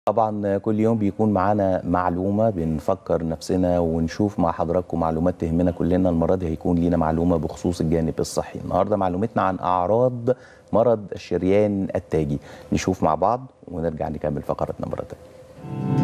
طبعا كل يوم بيكون معانا معلومة بنفكر نفسنا ونشوف مع حضراتكم معلومات تهمنا كلنا. المرة دي هيكون لينا معلومة بخصوص الجانب الصحي. النهاردة معلومتنا عن أعراض مرض الشريان التاجي. نشوف مع بعض ونرجع نكمل فقرتنا مرة تانية.